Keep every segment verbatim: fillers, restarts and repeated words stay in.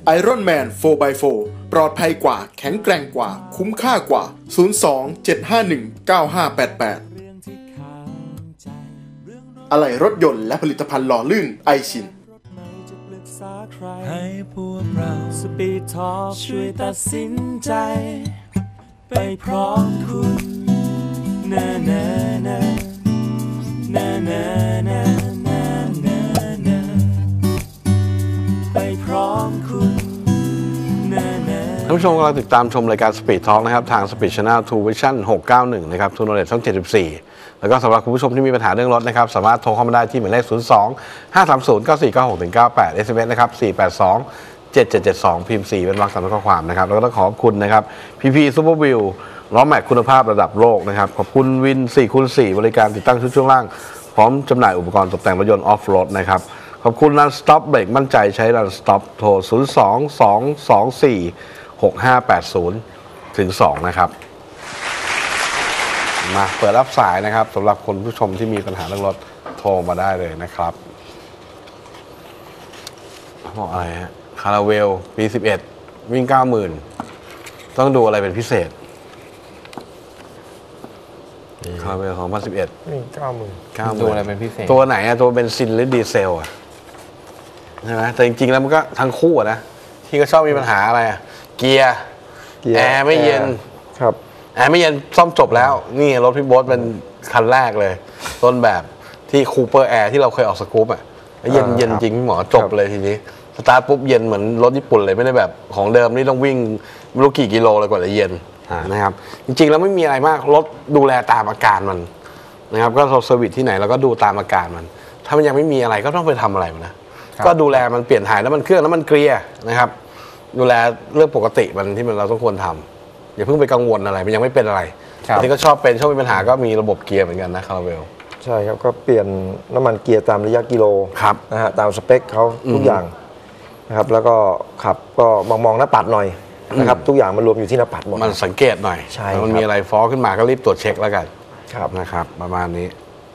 Iron Man โฟร์ บาย โฟร์ ปลอดภัยกว่าแข็งแกร่งกว่าคุ้มค่ากว่าศูนย์ สอง เจ็ด ห้า หนึ่ง เก้า ห้า แปด แปดอะไหล่รถยนต์และผลิตภัณฑ์หล่อลื่นไอชินให้พวกเราสปีดทอล์กช่วยตัดสินใจไปพร้อมคุณนะนะนะนะนะนะนะนะนะไปพร้อมคุณนะนะท่านผู้ชมกำลังติดตามชมรายการ Speed Talk นะครับทาง Speed Channel ทู Vision หกเก้าหนึ่งนะครับ True Knowledge ช่องเจ็ดสิบสี่แล้วก็สำหรับคุณผู้ชมที่มีปัญหาเรื่องรถนะครับสามารถโทรเข้ามาได้ที่หมายเลขศูนย์ สอง ห้า สาม ศูนย์ เก้า สี่ เก้า หก เก้า แปด เอส เอ็ม เอส นะครับสี่ แปด สอง เจ็ด เจ็ด เจ็ด สองพิมพ์สี่เป็นวรรคสามข้อความนะครับแล้วก็ต้องขอบคุณนะครับ พี พี Super Wheel ล้อแม็กคุณภาพระดับโลกนะครับขอบคุณวิน สี่คูณสี่ บริการติดตั้งชุดช่วงล่างพร้อมจำหน่ายอุปกรณ์ตกแต่งรถยนต์ออฟโรดนะครับขอบคุณ Run Stop เบรกมั่นใจใช้ Run Stop โทร ศูนย์ สอง สอง สอง สี่ หก ห้า แปด ศูนย์ ถึง สองนะครับมาเปิดรับสายนะครับสำหรับคนผู้ชมที่มีปัญหาเรื่องรถโทรมาได้เลยนะครับบอกอะไรฮะคาราเวลปีสิบเอ็ดวิ่ง เก้าหมื่น ต้องดูอะไรเป็นพิเศษคาราเวลสองพันสิบเอ็ดวิ่ง เก้าหมื่นดูอะไรเป็นพิเศษตัวไหนอะตัวเบนซินหรือดีเซลอะใช่ไหมแต่จริงๆแล้วมันก็ทั้งคู่นะที่ก็ชอบมีปัญหาอะไรอะเกียร์แอร์ไม่เย็นครับแอร์ไม่เย็นซ่อมจบแล้วนี่รถพี่โบ๊ทเป็นคันแรกเลยต้นแบบที่คูเปอร์แอร์ที่เราเคยออกสกู๊ปอ่ะเย็นเย็นจริงพี่หมอจบเลยทีนี้สตาร์ทปุ๊บเย็นเหมือนรถญี่ปุ่นเลยไม่ได้แบบของเดิมนี่ต้องวิ่งไม่รู้กี่กิโลเลยกว่าจะเย็นนะครับจริงๆแล้วไม่มีอะไรมากรถดูแลตามอาการมันนะครับก็เราเซอร์วิสที่ไหนเราก็ดูตามอาการมันถ้ามันยังไม่มีอะไรก็ต้องไปทำอะไรมันนะก็ดูแลมันเปลี่ยนถ่ายแล้วมันเครื่องแล้วมันเกลียนะครับดูแลเรื่องปกติมันที่มันเราต้องควรทำอย่าเพิ่งไปกังวลอะไรมันยังไม่เป็นอะไรอันนี้ก็ชอบเป็นชอบมีปัญหาก็มีระบบเกียร์เหมือนกันนะคาราเวลใช่ครับก็เปลี่ยนน้ำมันเกียร์ตามระยะกิโลนะฮะตามสเปคเขาทุกอย่างนะครับแล้วก็ขับก็มองมองหน้าปัดหน่อยนะครับทุกอย่างมันรวมอยู่ที่หน้าปัดหมดมันสังเกตหน่อยใช่มันมีอะไรฟ้องขึ้นมาก็รีบตรวจเช็คแล้วกันครับนะครับประมาณนี้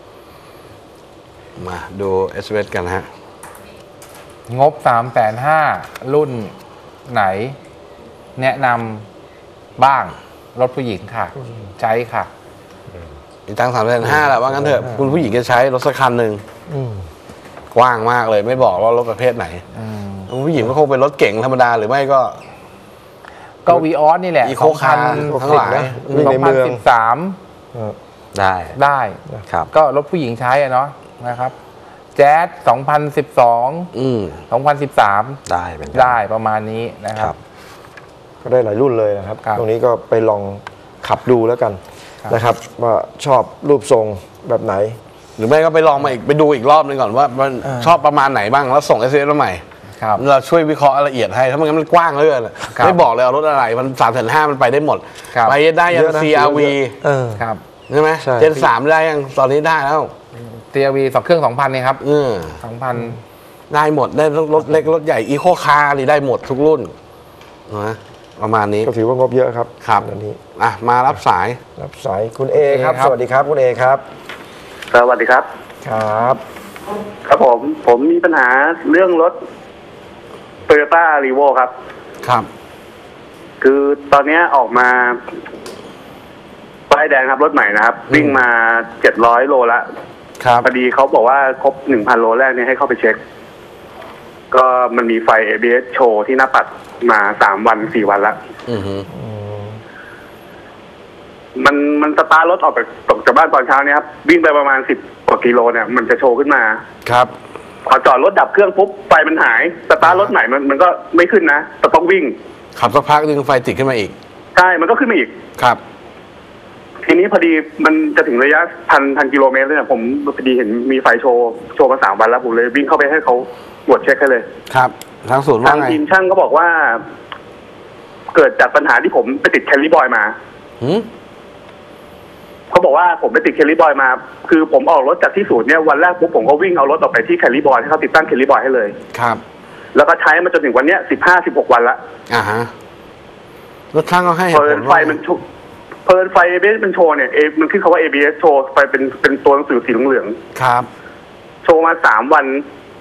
มาดู เอส เอ เอส กันฮะงบ สามแสนห้าหมื่น รุ่นไหนแนะนำบ้างรถผู้หญิงค่ะใช้ค่ะอีกตั้งสามแสนห้าแหละว่างั้นเถอะคุณผู้หญิงจะใช้รถสักคันหนึ่งกว้างมากเลยไม่บอกว่ารถประเภทไหนคุณผู้หญิงก็คงเป็นรถเก๋งธรรมดาหรือไม่ก็ก็วีออสนี่แหละอีโคคาร์ทั้งหลายสองพันสิบสามได้ได้ครับก็รถผู้หญิงใช้อะเนาะนะครับแจ๊สสองพันสิบสองอืมสองพันสิบสามได้ได้ประมาณนี้นะครับก็ได้หลายรุ่นเลยนะครับตรงนี้ก็ไปลองขับดูแล้วกันนะครับว่าชอบรูปทรงแบบไหนหรือไม่ก็ไปลองมาอีกไปดูอีกรอบนึงก่อนว่ามันชอบประมาณไหนบ้างแล้วส่ง เอส เอ เอส มาใหม่เราช่วยวิเคราะห์ละเอียดให้ถ้ามันงั้นมันกว้างเหลือเกินไม่บอกเลยเอารถอะไรมันสามแสนห้ามันไปได้หมดไปได้ยัง ซี อาร์ วีครับใช่ไหมเจนสามได้ยังตอนนี้ได้แล้วซี อาร์ วี สองเครื่องสองพันนี่ครับสองพันได้หมดได้รถเล็กรถใหญ่อีโคคาร์นี่ได้หมดทุกรุ่นนะประมาณนี้ก็ถือว่างบเยอะครับครับอันนี้อ่ะมารับสายรับสายคุณเอครับสวัสดีครับคุณเอครับสวัสดีครับครับครับผมผมมีปัญหาเรื่องรถ Toyota Revo ครับครับคือตอนนี้ออกมาป้ายแดงครับรถใหม่นะครับวิ่งมาเจ็ดร้อยโลละครับพอดีเขาบอกว่าครบ หนึ่งพัน โลแรกเนี่ยให้เข้าไปเช็คก็มันมีไฟ เอ บี เอส โชว์ที่หน้าปัดมาสามวันสี่วันละมันมันสตาร์ทรถออกจากตกจากบ้านตอนเช้าเนี่ยครับวิ่งไปประมาณสิบกว่ากิโลเนี่ยมันจะโชว์ขึ้นมาครับพอจอดรถดับเครื่องปุ๊บไฟมันหายสตาร์ทรถใหม่มันมันก็ไม่ขึ้นนะแต่ต้องวิ่งขับสักพักนึงไฟติดขึ้นมาอีกใช่มันก็ขึ้นมาอีกครับทีนี้พอดีมันจะถึงระยะพันพันกิโลเมตรเนี่ยผมพอดีเห็นมีไฟโชว์โชว์มาสามวันแล้วผมเลยวิ่งเข้าไปให้เขาตรวจเช็คให้เลยครับทางศูนย์ว่าไงทางทีมช่างก็บอกว่าเกิดจากปัญหาที่ผมไปติดแคลรี่บอยมาเขาบอกว่าผมไปติดแคลรี่บอยมาคือผมออกรถจากที่ศูนย์เนี่ยวันแรกปุ๊บผมก็วิ่งเอารถออกไปที่แคลรี่บอยให้เขาติดตั้งแคลรี่บอยให้เลยครับแล้วก็ใช้มาจนถึงวันเนี้ยสิบห้าสิบหกวันละอ่าฮะรถช่างเขาให้เปิดไฟมันเปิดไฟ เอ บี เอส มันโชว์เนี่ยมันขึ้นคำว่า เอ บี เอส โชว์ไปเป็นเป็นตัวหนังสือสีเหลืองครับโชว์มาสามวัน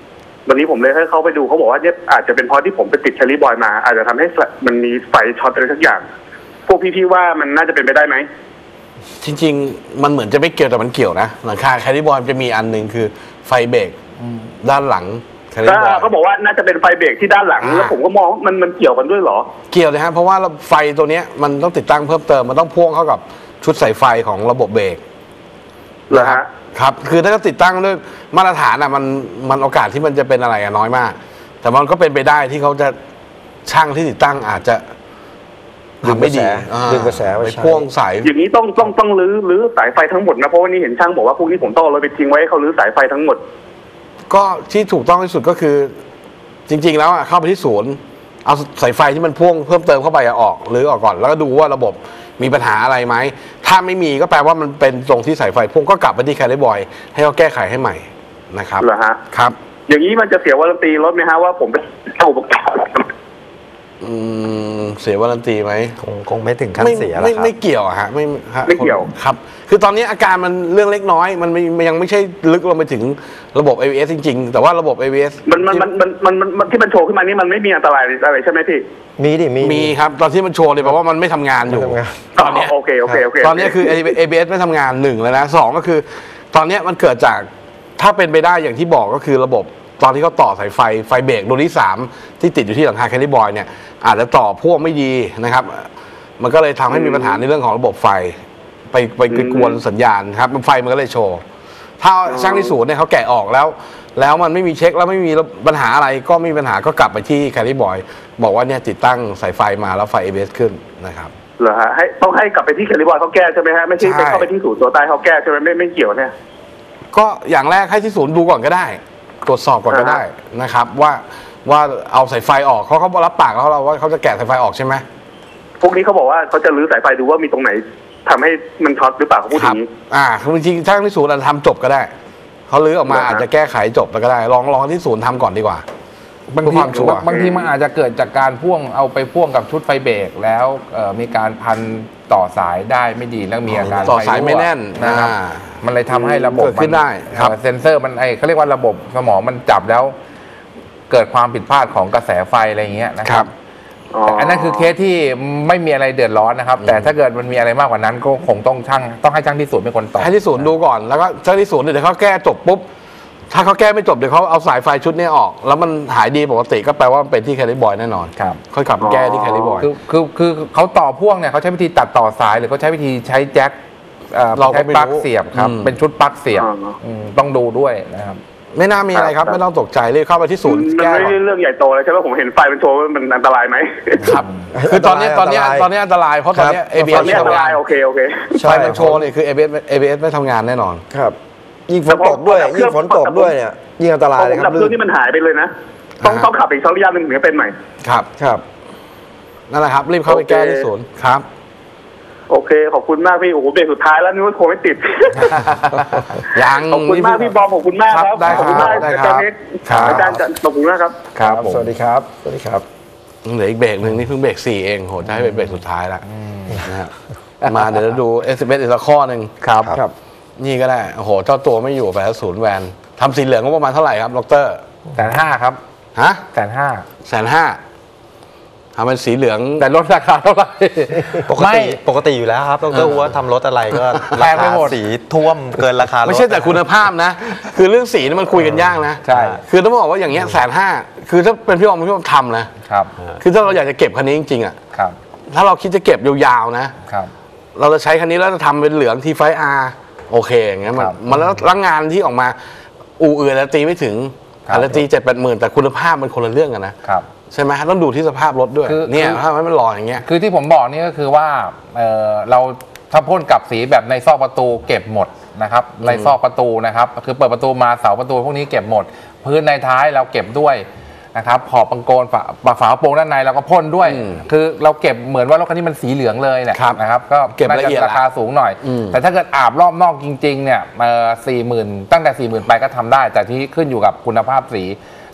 วันนี้ผมเลยให้เขาไปดูเขาบอกว่าเนี่ยอาจจะเป็นเพราะที่ผมไปติดแคลรี่บอยมาอาจจะทำให้มันมีไฟช็อตอะไรสักอย่างพวกพี่ๆว่ามันน่าจะเป็นไปได้ไหมจริงๆมันเหมือนจะไม่เกี่ยวแต่มันเกี่ยวนะหลังคาแคลรี่บอยจะมีอันหนึ่งคือไฟเบรกด้านหลังเขาบอกว่าน่าจะเป็นไฟเบรกที่ด้านหลังแล้วผมก็มองมันมันเกี่ยวกันด้วยเหรอเกี่ยวเลยฮะเพราะว่าไฟตัวนี้มันต้องติดตั้งเพิ่มเติมมันต้องพ่วงเข้ากับชุดสายไฟของระบบเบรกเหรอฮะครับคือถ้าติดตั้งด้วยมาตรฐานอ่ะมันมันโอกาสที่มันจะเป็นอะไรน้อยมากแต่มันก็เป็นไปได้ที่เขาจะช่างที่ติดตั้งอาจจะดึงไม่ดีดึงกระแสไปพ่วงสายอย่างนี้ต้องต้องต้องรื้อรื้อสายไฟทั้งหมดนะเพราะว่านี่เห็นช่างบอกว่าพวกนี้ผมต้องเอาเราไปทิ้งไว้ให้เขารื้อสายไฟทั้งหมดก็ที่ถูกต้องที่สุดก็คือจริงๆแล้วอ่ะเข้าไปที่ศูนย์เอาสายไฟที่มันพ่วงเพิ่มเติมเข้าไปออกหรือออกก่อนแล้วก็ดูว่าระบบมีปัญหาอะไรไหมถ้าไม่มีก็แปลว่ามันเป็นตรงที่สายไฟพ่วงก็กลับไปที่แคลรี่บอยให้เขาแก้ไขให้ใหม่นะครับเหรอฮะครับอย่างนี้มันจะเสียวารันตีรถไหมฮะว่าผมเป็นเจ้าอุปกรณ์อืมเสียวารันตีไหมคงคงไม่ถึงขั้นเสียแล้วครับไม่เกี่ยวฮะไม่ไม่เกี่ยวครับคือตอนนี้อาการมันเรื่องเล็กน้อยมันยังไม่ใช่ลึกลงไปถึงระบบ เอ วี เอส จริงๆแต่ว่าระบบ เอ วี เอสมันมันมันมันมันที่มันโชว์ขึ้นมานี่มันไม่มีอันตรายอะไรใช่ไหมพี่มีดิมีมีครับตอนที่มันโชว์เลยแปลว่ามันไม่ทำงานอยู่ตอนนี้โอเคโอเคโอเคตอนนี้คือ เอ วี เอส ไม่ทำงานหนึ่งแล้วนะสองก็คือตอนนี้มันเกิดจากถ้าเป็นไปได้อย่างที่บอกก็คือระบบตอนที่เขาต่อสายไฟไฟเบรกดวงที่สามที่ติดอยู่ที่หลังคาแคลรี่บอยเนี่ยอาจจะต่อพ่วงไม่ดีนะครับมันก็เลยทำให้มีปัญหาในเรื่องของระบบไฟไปไปกวนสัญญาณครับไฟมันก็เลยโชว์ถ้าช่างที่ศูนย์เนี่ยเขาแกะออกแล้วแล้วมันไม่มีเช็คแล้วไม่มีปัญหาอะไรก็ไม่มีปัญหาก็กลับไปที่แคลรี่บอยบอกว่าเนี่ยติดตั้งสายไฟมาแล้วไฟ เอ บี เอส ขึ้นนะครับเหรอฮะให้ต้องให้กลับไปที่แคลรี่บอยเขาแก้ใช่ไหมฮะไม่ใช่ไปเข้าไปที่ศูนย์ตัวใต้เขาแก้ใช่ไหมไม่ไม่เกี่ยวเนี่ยก็อย่างแรกให้ที่ศูนย์ดูก่อนก็ได้ตรวจสอบก่อนก็ได้นะครับว่าว่าเอาสายไฟออกเขาเขารับปากแล้วเราว่าเขาจะแกะสายไฟออกใช่ไหมพวกนี้เขาบอกว่าเขาจะรื้อสายไฟดูว่ามีตรงไหนทำให้มันช็อตหรือเปล่าเขาพูดอย่างนี้อ่าจริงๆช่างที่ศูนย์ทำจบก็ได้เขารื้อออกมาอาจจะแก้ไขจบแล้วก็ได้ลองลองที่ศูนย์ทำก่อนดีกว่าบางทีบางทีมันอาจจะเกิดจากการพ่วงเอาไปพ่วงกับชุดไฟเบรกแล้วมีการพันต่อสายได้ไม่ดีแล้วมีอาการต่อสายไม่แน่นนะครับมันเลยทำให้ระบบขึ้นได้เซนเซอร์มันไอเขาเรียกว่าระบบสมองมันจับแล้วเกิดความผิดพลาดของกระแสไฟอะไรอย่างเงี้ยนะครับแต่อันนั้นคือเคสที่ไม่มีอะไรเดือดร้อนนะครับแต่ถ้าเกิดมันมีอะไรมากกว่านั้นก็คงต้องช่างต้องให้ช่างที่ศูนย์เป็นคนต่อให้ที่ศูนย์ดูก่อนแล้วก็ช่างที่ศูนย์เดี๋ยวเขาแก้จบปุ๊บถ้าเขาแก้ไม่จบเดี๋ยวเขาเอาสายไฟชุดนี้ออกแล้วมันหายดีปกติก็แปลว่าเป็นที่แคลรี่บอยแน่นอนครับค่อยกลับแก้ที่แคลรี่บอยคือคือคือเขาต่อพ่วงเนี่ยเขาใช้วิธีตัดต่อสายหรือเขาใช้วิธีใช้แจ็คเราใช้ปลั๊กเสียบครับเป็นชุดปลั๊กเสียบต้องดูด้วยนะครับไม่น่ามีอะไรครับไม่ต้องตกใจเลยเข้าไปที่ศูนย์แก้มันไม่ใช่เรื่องใหญ่โตเลยใช่ไหมผมเห็นไฟเป็นโชว์มันอันตรายไหมครับคือตอนนี้ตอนนี้ตอนนี้อันตรายเพราะตอนนี้ เอ บี เอส ไม่ทำงานโอเคโอเคไฟมันโชว์เนี่ยคือ เอ บี เอส เอ บี เอส ไม่ทำงานแน่นอนครับยิ่งฝนตกด้วยยิ่งฝนตกด้วยเนี่ยยิ่งอันตรายเลยครับดับเครื่องนี่มันหายไปเลยนะต้องต้องขับอีกสักระยะหนึ่งถึงจะเป็นใหม่ครับครับนั่นแหละครับรีบเข้าไปแก้ที่ศูนย์ครับโอเคขอบคุณมากพี่โอ้โหเบรกสุดท้ายแล้วนึกว่าโทรไม่ติดยังขอบคุณมากพี่บอมขอบคุณมากครับขอบคุณมากอาจารย์นิดอาจารย์ขอบคุณมากครับครับสวัสดีครับสวัสดีครับเหลืออีกเบรกหนึ่งนี่เพิ่งเบรกสี่เองโหจะให้เป็นเบรกสุดท้ายละนะมาเดี๋ยวเราดูเอสเอสอีกข้อหนึ่งครับครับนี่ก็ได้โอ้โหเจ้าตัวไม่อยู่ไปแล้วศูนย์แวนทำสีเหลืองก็ประมาณเท่าไหร่ครับดร. แสนห้าครับฮะแสนห้าแสนห้าทำเป็นสีเหลืองแต่ลดราคาเท่าไหร่ปกติปกติอยู่แล้วครับดร.ว่าทำรถอะไรก็แพงไปหมดสีท่วมเกินราคาไม่ใช่แต่คุณภาพนะคือเรื่องสีนี่มันคุยกันยากนะใช่คือต้องบอกว่าอย่างเงี้ยแสนห้าคือถ้าเป็นพี่ออมพี่ออมทำนะครับคือถ้าเราอยากจะเก็บคันนี้จริงๆอ่ะครับถ้าเราคิดจะเก็บยาวๆนะครับเราจะใช้คันนี้แล้วจะทำเป็นเหลืองทีไฟอาร์โอเคอย่างเงี้ยมันมันแล้วรังงานที่ออกมาอู่อื่นแล้วตีไม่ถึงอาจจะตีเจ็ดแปดหมื่นแต่คุณภาพมันคนละเรื่องกันนะครับใช่ไหมต้องดูที่สภาพรถด้วยเนี่ยถ้ามันหล่ออย่างเงี้ยคือที่ผมบอกนี่ก็คือว่าเออเราถ้าพ่นกับสีแบบในซอกประตูเก็บหมดนะครับในซอกประตูนะครับคือเปิดประตูมาเสาประตูพวกนี้เก็บหมดพื้นในท้ายเราเก็บด้วยนะครับขอบปังโกนฝาฝาโปร่งด้านในเราก็พ่นด้วยคือเราเก็บเหมือนว่ารถคันนี้มันสีเหลืองเลยแหละนะครับก็เก็บละเอียดราคาสูงหน่อยแต่ถ้าเกิดอาบรอบนอกจริงๆเนี่ยสี่หมื่นตั้งแต่สี่หมื่นไปก็ทำได้แต่ที่ขึ้นอยู่กับคุณภาพสี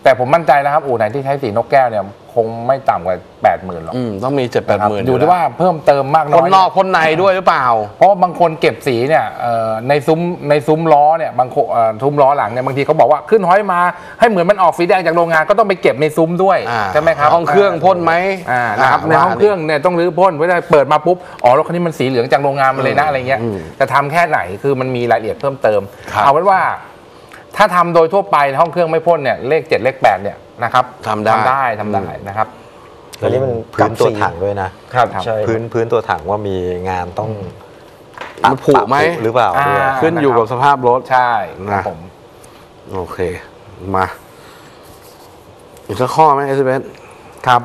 แต่ผมมั่นใจนะครับอู่ไหนที่ใช้สีนกแก้วเนี่ยคงไม่ต่ำกว่าแปดหมื่นหรอกอืมต้องมีเจ็ดแปดหมื่นอยู่ที่ว่าเพิ่มเติมมากน้อยคนนอกคนในด้วยหรือเปล่าเพราะบางคนเก็บสีเนี่ยในซุ้มในซุ้มล้อเนี่ยบางซุ้มล้อหลังเนี่ยบางทีเขาบอกว่าขึ้นห้อยมาให้เหมือนมันออกสีแดงจากโรงงานก็ต้องไปเก็บในซุ้มด้วยใช่ไหมครับห้องเครื่องพ่นไหมนะครับในห้องเครื่องเนี่ยต้องรื้อพ่นเพื่อเปิดมาปุ๊บอ๋อรถคันนี้มันสีเหลืองจากโรงงานมาเลยนะอะไรเงี้ยจะทำแค่ไหนคือมันมีรายละเอียดเพิ่มเติมเอาไว้ว่าถ้าทำโดยทั่วไปห้องเครื่องไม่พ่นเนี่ยเลขเจ็ดเลขแปดเนี่ยนะครับทำได้ทำได้ทำได้นะครับอันนี้มันพื้นตัวถังด้วยนะครับพื้นพื้นตัวถังว่ามีงานต้องตัดผุไหมหรือเปล่าขึ้นอยู่กับสภาพรถใช่นะผมโอเคมาอีกสักข้อไหมเอสเบนครับ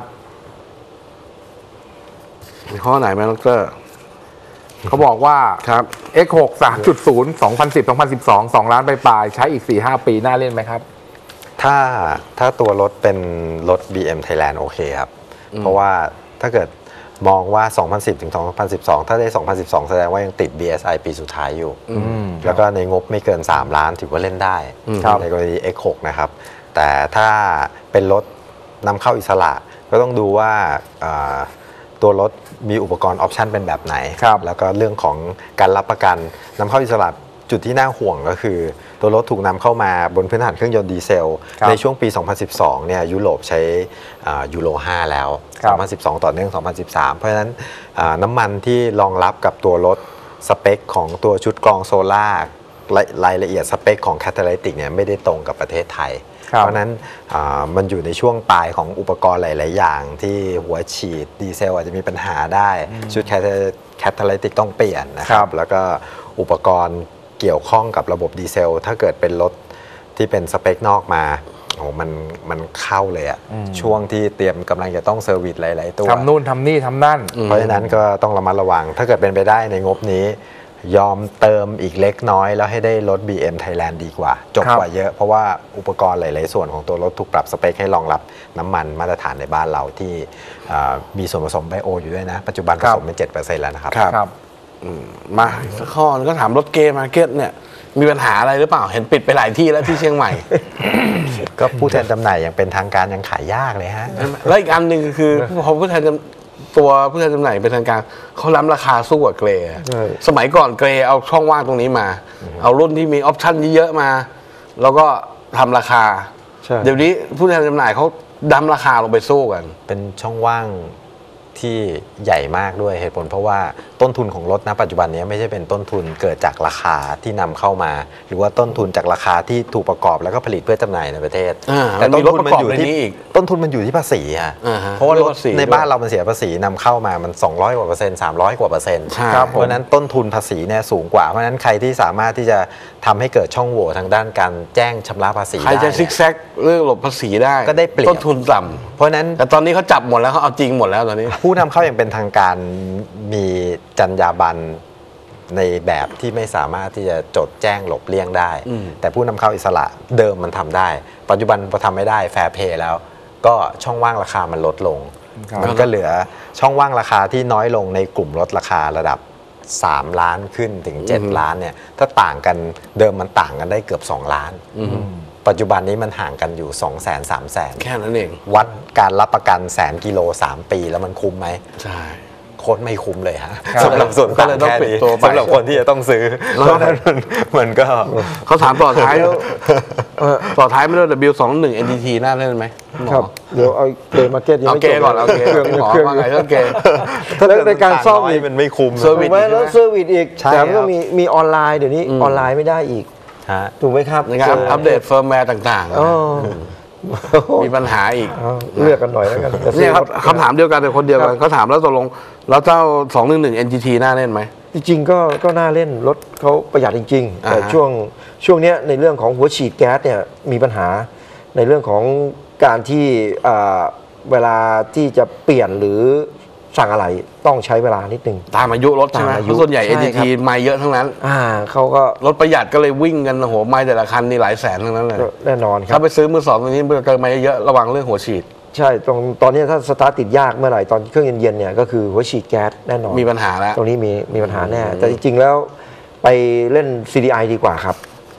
มีข้อไหนไหมดร. เขาบอกว่าครับเอ็กซ์ หก สามจุดศูนย์ สองพันสิบ สองพันสิบสอง สองล้านปลายๆใช้อีก สี่ห้า ปีน่าเล่นไหมครับถ้าถ้าตัวรถเป็นรถ บี เอ็ม Thailand โอเคครับเพราะว่าถ้าเกิดมองว่า สองพันสิบ ถึง สองพันสิบสอง ถ้าได้ สองพันสิบสอง แสดงว่ายังติด บี เอส ไอ ปีสุดท้ายอยู่แล้วก็ในงบไม่เกิน สาม ล้านถือว่าเล่นได้ในกรณี เอ็กซ์ หก นะครับแต่ถ้าเป็นรถนำเข้าอิสระก็ต้องดูว่าตัวรถมีอุปกรณ์ออปชันเป็นแบบไหนแล้วก็เรื่องของการรับประกันนำเข้าอิสระจุดที่น่าห่วงก็คือตัวรถถูกนำเข้ามาบนพื้นฐานเครื่องยนต์ดีเซลในช่วงปี สองพันสิบสอง เนี่ยยุโรปใช้ยูโร ห้า แล้ว สองพันสิบสอง ต่อเนื่อง สองพันสิบสาม เพราะฉะนั้นน้ำมันที่รองรับกับตัวรถสเปคของตัวชุดกรองโซล่ารายละเอียดสเปคของแคตาลิติกเนี่ยไม่ได้ตรงกับประเทศไทยเพราะนั้นมันอยู่ในช่วงปลายของอุปกรณ์หลายๆอย่างที่หัวฉีดดีเซลอาจจะมีปัญหาได้ชุดแคตาลิติกต้องเปลี่ยนนะครับแล้วก็อุปกรณ์เกี่ยวข้องกับระบบดีเซลถ้าเกิดเป็นรถที่เป็นสเปคนอกมาโอ้มันมันเข้าเลยอะช่วงที่เตรียมกำลังจะต้องเซอร์วิสหลายๆตัวทำนู่นทำนี่ทำนั่นเพราะฉะนั้นก็ต้องระมัดระวังถ้าเกิดเป็นไปได้ในงบนี้ยอมเติมอีกเล็กน้อยแล้วให้ได้รถ บี เอ็ม Thailand ดีกว่าจบกว่าเยอะเพราะว่าอุปกรณ์หลายๆส่วนของตัวรถถูกปรับสเปคให้รองรับน้ำมันมาตรฐานในบ้านเราที่มีส่วนผสมไบโออยู่ด้วยนะปัจจุบันผสมเป็น เจ็ดเปอร์เซ็นต์ แล้วนะครับมาสักข้อก็ถามรถเกย์มาร์เก็ตเนี่ยมีปัญหาอะไรหรือเปล่าเห็นปิดไปหลายที่แล้วที่เชียงใหม่ก็ผู้แทนจำหน่ายอย่างเป็นทางการยังขายยากเลยฮะแล้วอีกอันหนึ่งคือพอผู้แทนตัวผู้แทนจำหน่ายเป็นทางการเขาล้ำราคาสู้กับเกรย์สมัยก่อนเกรย์เอาช่องว่างตรงนี้มาเอารุ่นที่มีออปชั่นเยอะๆมาแล้วก็ทำราคาเดี๋ยวนี้ผู้แทนจำหน่ายเขาดั้มราคาลงไปสู้กันเป็นช่องว่างที่ใหญ่มากด้วยเหตุผลเพราะว่าต้นทุนของรถณปัจจุบันนี้ไม่ใช่เป็นต้นทุนเกิดจากราคาที่นำเข้ามาหรือว่าต้นทุนจากราคาที่ถูกประกอบแล้วก็ผลิตเพื่อจำหน่ายในประเทศแต่ต้นทุนมันอยู่ที่ต้นทุนมันอยู่ที่ภาษีอ่ะเพราะว่ารถในบ้านเรามันเสียภาษีนำเข้ามามันสองร้อยกว่าเปอร์เซ็นต์สามร้อยกว่าเปอร์เซ็นต์เพราะนั้นต้นทุนภาษีเนี่ยสูงกว่าเพราะนั้นใครที่สามารถที่จะทำให้เกิดช่องโหว่ทางด้านการแจ้งชำระภาษีใครจะซิกแซกเรื่องหลบภาษีได้ก็ได้เปรียบต้นทุนต่ำเพราะนั้นแต่ตอนนี้เขาจับหมดแล้วเขาเอาจริงหมดแล้วตอนนี้ผู้นำเข้าอย่างเป็นทางการมีจรรยาบรรณในแบบที่ไม่สามารถที่จะจดแจ้งหลบเลี่ยงได้แต่ผู้นำเข้าอิสระเดิมมันทำได้ปัจจุบันพอทำไม่ได้แฟร์เพย์แล้วก็ช่องว่างราคามันลดลงมันก็เหลือช่องว่างราคาที่น้อยลงในกลุ่มลดราคาระดับสามล้านขึ้นถึงเจ็ดล้านเนี่ยถ้าต่างกันเดิมมันต่างกันได้เกือบสองล้านปัจจุบันนี้มันห่างกันอยู่ สองแสน สามแสนแค่นั้นเองวัดการรับประกันแสนกิโลสามปีแล้วมันคุ้มไหมใช่โคตรไม่คุ้มเลยฮะสำหรับส่วนต่างแค่นี้สำหรับคนที่จะต้องซื้อมันก็เขาถามต่อท้ายต่อท้ายไม่ได้ ดับเบิลยู สองสิบเอ็น เอ็น ที ที น่าเล่นไหมครับเดี๋ยวเอาเกมมาร์เก็ตยังไม่จบเอาเกมก่อนเอาเกมหมอว่าไงเรื่องเกมถ้าในการซ่อมมันไม่คุ้มเซอร์วิสแล้วเซอร์วิสอีกแถมก็มีมีออนไลน์เดี๋ยวนี้ออนไลน์ไม่ได้อีกถูกไหมครับในการอัปเดตเฟิร์มแวร์ต่างๆมีปัญหาอีกเลือกกันหน่อยแล้วกันนี่ครับคำถามเดียวกันแต่คนเดียวกันเขาถามแล้วตกลงแล้วเจ้าสองหนึ่งหนึ่ง เอ็น จี ที น่าเล่นไหมจริงๆก็ก็น่าเล่นรถเขาประหยัดจริงๆแต่ช่วงช่วงนี้ในเรื่องของหัวฉีดแก๊สเนี่ยมีปัญหาในเรื่องของการที่เวลาที่จะเปลี่ยนหรือสั่งอะไรต้องใช้เวลานิดนึงตามอายุรถใช่ไหมเพราะส่วนใหญ่ เอ็น ที ที ไมล์เยอะทั้งนั้นอ่าเขาก็รถประหยัดก็เลยวิ่งกันโอ้โหไมล์แต่ละคันนี่หลายแสนทั้งนั้นเลยแน่นอนครับถ้าไปซื้อมือสองตัวนี้เกินไมล์เยอะระวังเรื่องหัวฉีดใช่ตรงตอนนี้ถ้าสตาร์ทติดยากเมื่อไหร่ตอนเครื่องเย็นๆเนี่ยก็คือหัวฉีดแก๊สแน่นอนมีปัญหาแล้วตรงนี้มีมีปัญหาแน่แต่จริงๆแล้วไปเล่น ซี ดี ไอ ดีกว่าครับ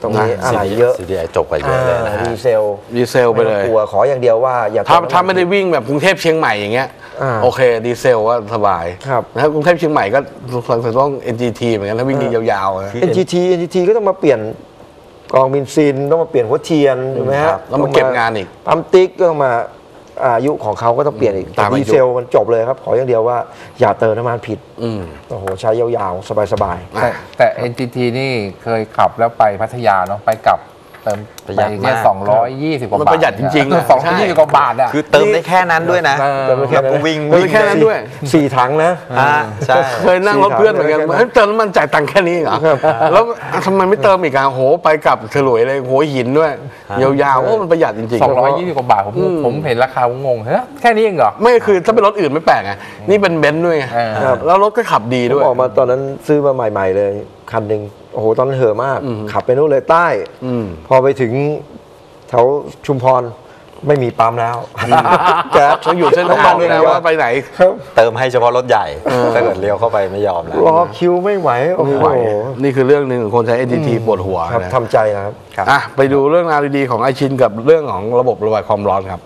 ตรงนี้อะไรเยอะซี ดี ไอ จบกว่าเยอะเลยนะฮะดีเซลดีเซลไปเลยม่ต้องกลัวขออย่างเดียวว่าอย่าถ้าเติถ้าไม่ได้วิ่งแบบกรุงเทพเชียงใหม่อย่างเงี้ยอ่าโอเคดีเซลก็สบายครับนะครับกรุงเทพเชียงใหม่ก็ต้อง เอ็น จี ที เหมือนกันถ้าวิ่งยาวๆนะเอ็น จี ที เอ็น จี ที ก็ต้องมาเปลี่ยนกองเบนซินต้องมาเปลี่ยนหัวเทียนถูกไหมฮะแล้วมาเก็บงานอีกปั๊มติ๊กก็ต้องมาอายุของเขาก็ต้องเปลี่ยนอีกตามอายุดีเซลมันจบเลยครับขออย่างเดียวว่าอย่าเติมน้ำมันผิดอืมโอ้โหใช้ยาวๆ สบายแต่แต่ เอ็น จี ที นี่เคยขับแล้วไปพัทยาเนาะไปกลับเติมประหยัดไปมากสองร้อยยี่สิบกว่ามันบาทประหยัดจริงๆนะสองร้อยยี่สิบกว่าบาทอ่ะคือเติมได้แค่นั้นด้วยนะเออๆเติมไปแค่แล้วนั้นก็วิ่งเติมแค่นั้นด้วยสี่ถังนะอ่าใช่เคยนั่งรถเพื่อนเหมือนกันเฮ้ยเติมน้ำมันจ่ายตังค์แค่นี้เหรอแล้วทำไมไม่เติมอีกอ่ะโหไปกลับฉลวยเลยโหหินด้วย ยาวๆโอ้มันประหยัดจริงๆสองร้อยยี่สิบกว่าบาทผมผมเห็นราคาผมงงเฮ้ยแค่นี้เองเหรอไม่คือถ้าเป็นรถอื่นไม่แปลกไงนี่เป็นเบนซ์ด้วยไงเออครับแล้วรถก็ขับดีผมด้วยออกมาตอนนั้นซื้อมาใหม่ๆเลยคันหนึ่งโอ้โหตอนนั้นเห่อะมากอืมขับไปนู่นเลยใต้อืมพอไปถึงแถวชุมพรไม่มีปั๊มแล้วแก๊สเขาอยู่เส้นทางด้วยนะว่าไปไหนครับเติมให้เฉพาะรถใหญ่ ถ้าเกิดเลี้ยวเข้าไปไม่ยอมแล้วรอคิวไม่ไหวโอ้โหไหวนี่คือเรื่องหนึ่งของคนใช้ เอ็น จี ที ปวดหัวครับนะทำใจนะครับอ่ะไปดูเรื่องราวดีๆของไอชินกับเรื่องของระบบระบายความร้อนครับ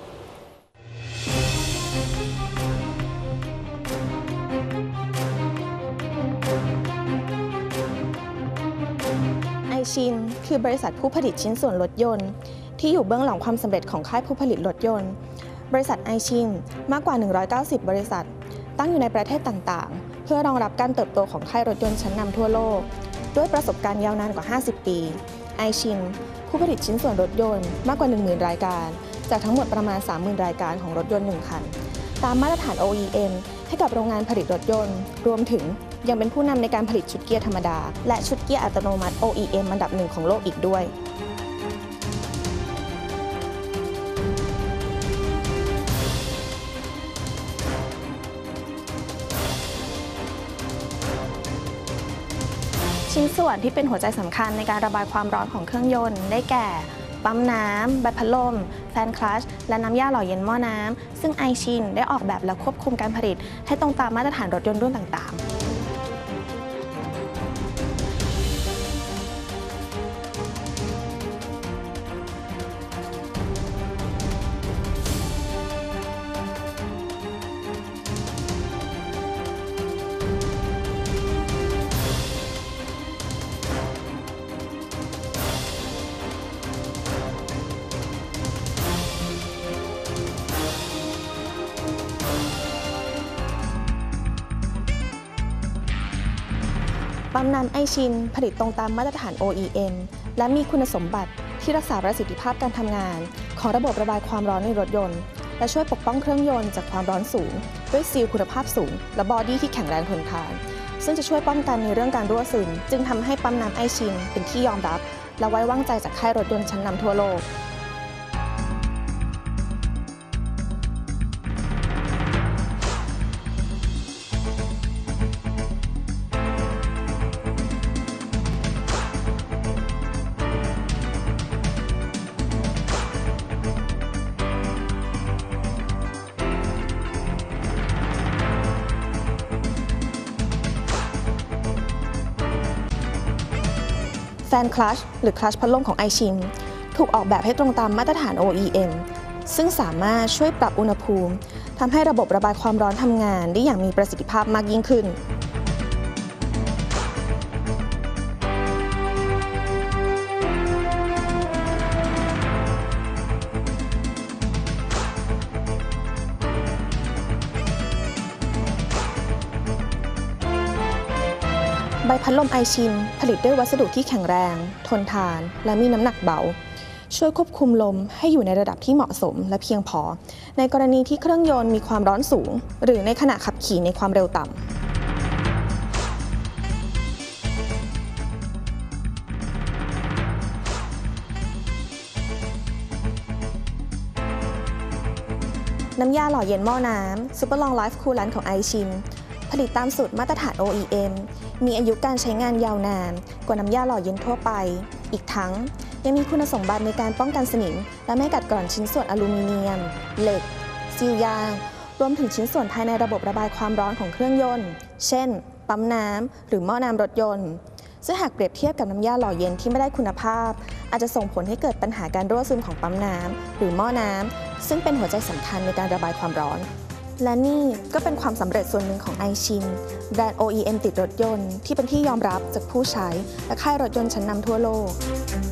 ไอชินคือบริษัทผู้ผลิตชิ้นส่วนรถยนต์ที่อยู่เบื้องหลังความสำเร็จของค่ายผู้ผลิตรถยนต์ บริษัทไอชินมากกว่า หนึ่งร้อยเก้าสิบ บริษัท ตั้งอยู่ในประเทศต่างๆ เพื่อรองรับการเติบโตของค่ายรถยนต์ชั้นนำทั่วโลก ด้วยประสบการณ์ยาวนานกว่า ห้าสิบ ปีไอชินผู้ผลิตชิ้นส่วนรถยนต์มากกว่า หนึ่งหมื่น รายการ จากทั้งหมดประมาณ สามหมื่น รายการของรถยนต์หนึ่งคัน ตามมาตรฐาน โอ อี เอ็ม ให้กับโรงงานผลิตรถยนต์ รวมถึงยังเป็นผู้นำในการผลิตชุดเกียร์ธรรมดา และชุดเกียร์อัตโนมัติ โอ อี เอ็ม อันดับหนึ่งของโลกอีกด้วย ชิ้นส่วนที่เป็นหัวใจสำคัญในการระบายความร้อนของเครื่องยนต์ได้แก่ ปั๊มน้ำ แบตพัดลม แฟนคลัตช์ และน้ำยาหล่อเย็นหม้อน้ำ ซึ่งไอชินได้ออกแบบและควบคุมการผลิตให้ตรงตามมาตรฐานรถยนต์รุ่นต่างๆ ปั๊มน้ำไอชินผลิตตรงตามมาตรฐาน โอ อี เอ็ม และมีคุณสมบัติที่รักษาประสิทธิภาพการทำงานของระบบระบายความร้อนในรถยนต์ และช่วยปกป้องเครื่องยนต์จากความร้อนสูง ด้วยซีลคุณภาพสูง และบอดี้ที่แข็งแรงทนทาน ซึ่งจะช่วยป้องกันในเรื่องการรั่วซึมจึงทำให้ปั๊มน้ำไอชินเป็นที่ยอมรับ และไว้วางใจจากค่ายรถยนต์ชั้นนำทั่วโลก แฟนคลัตช์หรือคลัตช์พัดลมของไอชินถูกออกแบบให้ตรงตามมาตรฐาน โอ อี เอ็ม ซึ่งสามารถช่วยปรับอุณหภูมิทำให้ระบบระบายความร้อนทำงานได้อย่างมีประสิทธิภาพมากยิ่งขึ้น ใบพัดลมไอชินผลิตด้วยวัสดุที่แข็งแรง ทนทาน และมีน้ำหนักเบา ช่วยควบคุมลมให้อยู่ในระดับที่เหมาะสมและเพียงพอ ในกรณีที่เครื่องยนต์มีความร้อนสูง หรือในขณะขับขี่ในความเร็วต่ำ น้ำยาหล่อเย็นหม้อน้ำ Super Long Life Coolant ของไอชินผลิตตามสูตรมาตรฐาน โอ อี เอ็ม มีอายุการใช้งานยาวนานกว่าน้ำยาหล่อเย็นทั่วไป อีกทั้งยังมีคุณสมบัติในการป้องกันสนิมและไม่กัดกร่อนชิ้นส่วนอลูมิเนียม เหล็ก ซีลยาง รวมถึงชิ้นส่วนภายในระบบระบายความร้อนของเครื่องยนต์ เช่น ปั๊มน้ำหรือหม้อน้ำรถยนต์ซึ่งหากเปรียบเทียบกับน้ำยาหล่อเย็นที่ไม่ได้คุณภาพอาจจะส่งผลให้เกิดปัญหาการรั่วซึมของปั๊มน้ำหรือหม้อน้ำซึ่งเป็นหัวใจสำคัญในการระบายความร้อนและนี่ก็เป็นความสำเร็จส่วนหนึ่งของ ไอชิน แบรนด์ โอ อี เอ็ม ติดรถยนต์ที่เป็นที่ยอมรับจากผู้ใช้และค่ายรถยนต์ชั้นนำทั่วโลก